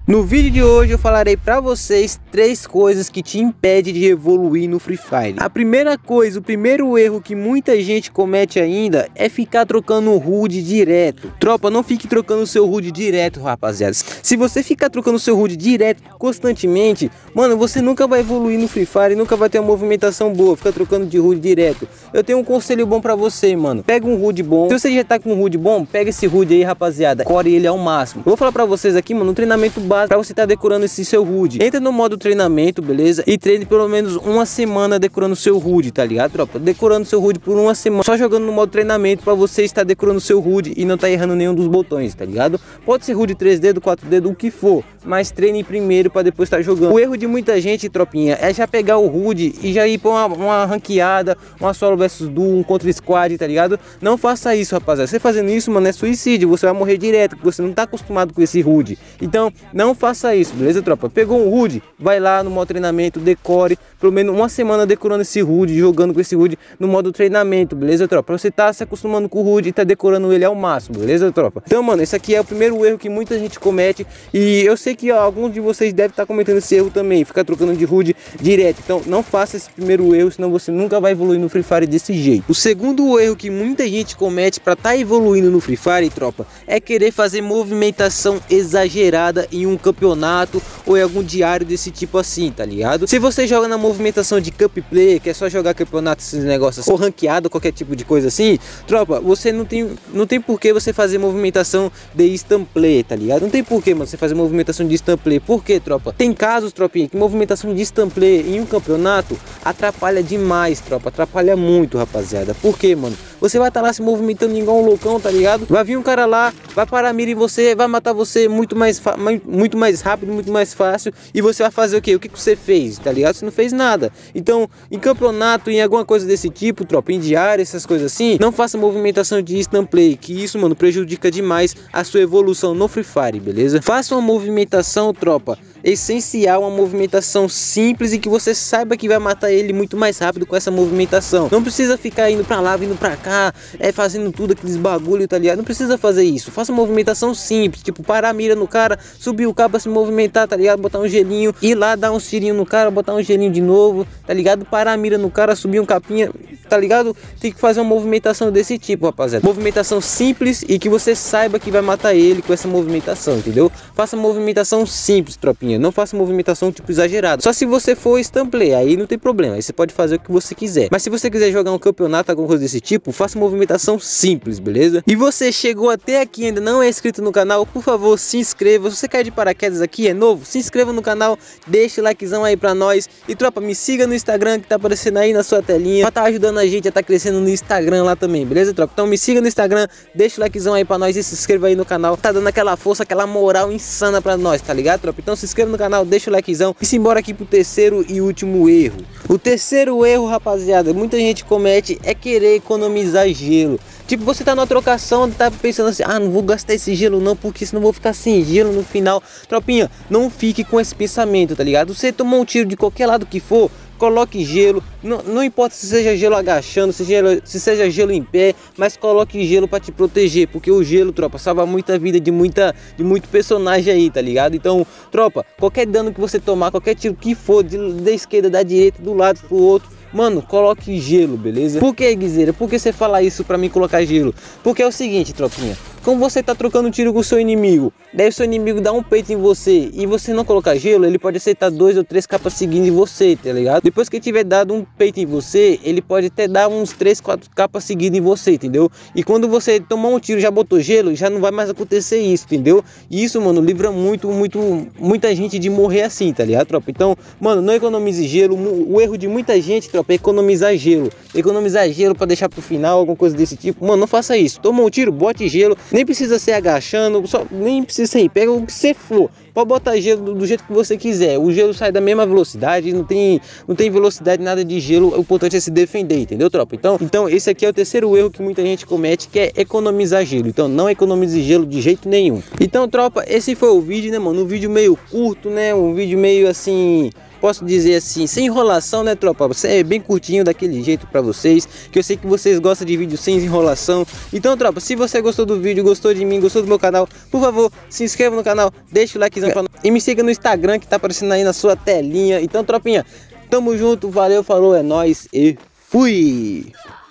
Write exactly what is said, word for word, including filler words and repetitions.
No vídeo de hoje eu falarei pra vocês três coisas que te impedem de evoluir no Free Fire. A primeira coisa, o primeiro erro que muita gente comete ainda é ficar trocando o H U D direto. Tropa, não fique trocando o seu H U D direto, rapaziada. Se você ficar trocando o seu H U D direto constantemente, mano, você nunca vai evoluir no Free Fire, nunca vai ter uma movimentação boa, fica trocando de H U D direto. Eu tenho um conselho bom pra você, mano. Pega um H U D bom. Se você já tá com um H U D bom, pega esse H U D aí, rapaziada. Core ele ao máximo. Eu vou falar pra vocês aqui, mano, um treinamento básico pra você tá decorando esse seu H U D. Entra no modo treinamento, beleza? E treine pelo menos uma semana decorando o seu H U D, tá ligado, tropa? Decorando seu H U D por uma semana, só jogando no modo treinamento pra você estar decorando o seu H U D e não tá errando nenhum dos botões, tá ligado? Pode ser H U D três dedos, quatro dedos, o que for, mas treine primeiro pra depois estar jogando. O erro de muita gente, tropinha, é já pegar o H U D e já ir pra uma, uma ranqueada, uma solo versus duo, um contra squad, tá ligado? Não faça isso, rapaziada. Você fazendo isso, mano, é suicídio. Você vai morrer direto, porque você não tá acostumado com esse H U D. Então, não faça isso, beleza, tropa? Pegou um H U D, vai lá no modo treinamento, decore, pelo menos uma semana decorando esse H U D, jogando com esse H U D no modo treinamento, beleza, tropa? Pra você tá se acostumando com o H U D e tá decorando ele ao máximo, beleza, tropa? Então, mano, esse aqui é o primeiro erro que muita gente comete e eu sei que ó, alguns de vocês devem estar cometendo esse erro também, ficar trocando de H U D direto. Então, não faça esse primeiro erro, senão você nunca vai evoluir no Free Fire desse jeito. O segundo erro que muita gente comete pra tá evoluindo no Free Fire, tropa, é querer fazer movimentação exagerada em um campeonato ou em algum diário desse tipo assim, tá ligado? Se você joga na movimentação de cup play, que é só jogar campeonato, esses negócios assim, ou ranqueado, qualquer tipo de coisa assim, tropa, você não tem não tem por que você fazer movimentação de instant play, tá ligado? Não tem por que, mano, você fazer movimentação de instant play. Por quê, tropa? Tem casos, tropinha, que movimentação de instant play em um campeonato atrapalha demais, tropa, atrapalha muito, rapaziada. Por quê, mano? Você vai estar tá lá se movimentando igual um loucão, tá ligado? Vai vir um cara lá, vai parar a mira em você, vai matar você muito mais, muito mais rápido, muito mais fácil. E você vai fazer o quê? O que, que você fez, tá ligado? Você não fez nada. Então, em campeonato, em alguma coisa desse tipo, tropa, em diário, essas coisas assim, não faça movimentação de instant play, que isso, mano, prejudica demais a sua evolução no Free Fire, beleza? Faça uma movimentação, tropa, essencial, uma movimentação simples e que você saiba que vai matar ele muito mais rápido com essa movimentação. Não precisa ficar indo pra lá, vindo pra cá, é fazendo tudo aqueles bagulho, tá ligado? Não precisa fazer isso. Faça uma movimentação simples, tipo parar a mira no cara, subir o cabo pra se movimentar, tá ligado? Botar um gelinho, ir lá dar uns tirinhos no cara, botar um gelinho de novo, tá ligado? Parar a mira no cara, subir um capinha, tá ligado? Tem que fazer uma movimentação desse tipo, rapaziada. Movimentação simples e que você saiba que vai matar ele com essa movimentação, entendeu? Faça movimentação simples, tropinha. Não faça movimentação tipo exagerada. Só se você for instant play, aí não tem problema. Aí você pode fazer o que você quiser. Mas se você quiser jogar um campeonato, alguma coisa desse tipo, faça movimentação simples, beleza? E você chegou até aqui e ainda não é inscrito no canal, por favor, se inscreva. Se você cai de paraquedas aqui, é novo, se inscreva no canal, deixa o likezão aí pra nós. E tropa, me siga no Instagram que tá aparecendo aí na sua telinha, pra tá ajudando a gente a tá crescendo no Instagram lá também, beleza, tropa? Então me siga no Instagram, deixa o likezão aí pra nós e se inscreva aí no canal. Tá dando aquela força, aquela moral insana pra nós, tá ligado, tropa? Então se inscreva no canal, deixa o likezão e se embora aqui pro terceiro e último erro. O terceiro erro, rapaziada, muita gente comete é querer economizar gelo. Tipo, você tá numa trocação, tá pensando assim, ah, não vou gastar esse gelo não, porque senão vou ficar sem gelo no final. Tropinha, não fique com esse pensamento, tá ligado? Você tomou um tiro de qualquer lado que for, coloque gelo, não, não importa se seja gelo agachando, se, gelo, se seja gelo em pé, mas coloque gelo para te proteger, porque o gelo, tropa, salva muita vida de muita de muito personagem aí, tá ligado? Então, tropa, qualquer dano que você tomar, qualquer tiro que for, de, da esquerda, da direita, do lado pro outro, mano, coloque gelo, beleza? Por que, Guizeira? Por que você fala isso pra mim colocar gelo? Porque é o seguinte, tropinha, como você tá trocando tiro com o seu inimigo, daí o seu inimigo dá um peito em você e você não colocar gelo, ele pode aceitar dois ou três capas seguindo em você, tá ligado? Depois que ele tiver dado um peito em você, ele pode até dar uns três, quatro capas seguindo em você, entendeu? E quando você tomar um tiro e já botou gelo, já não vai mais acontecer isso, entendeu? E isso, mano, livra muito, muito, muita gente de morrer assim, tá ligado, tropa? Então, mano, não economize gelo. O erro de muita gente, tropa, é economizar gelo. Economizar gelo pra deixar pro final, alguma coisa desse tipo. Mano, não faça isso. Toma um tiro, bote gelo. Nem precisa ser agachando, só, nem precisa ser, pega o que você for. Pode botar gelo do, do jeito que você quiser. O gelo sai da mesma velocidade, não tem, não tem velocidade nada de gelo. O importante é se defender, entendeu, tropa? Então, então esse aqui é o terceiro erro que muita gente comete, que é economizar gelo. Então não economize gelo de jeito nenhum. Então, tropa, esse foi o vídeo, né, mano? Um vídeo meio curto, né? Um vídeo meio assim... posso dizer assim, sem enrolação, né, tropa? É bem curtinho daquele jeito pra vocês, que eu sei que vocês gostam de vídeo sem enrolação. Então, tropa, se você gostou do vídeo, gostou de mim, gostou do meu canal, por favor, se inscreva no canal, deixa o likezão pra nós e me siga no Instagram que tá aparecendo aí na sua telinha. Então, tropinha, tamo junto, valeu, falou, é nóis e fui!